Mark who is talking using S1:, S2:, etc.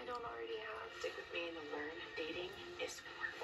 S1: don't already have. Stick with me and you'll learn dating is for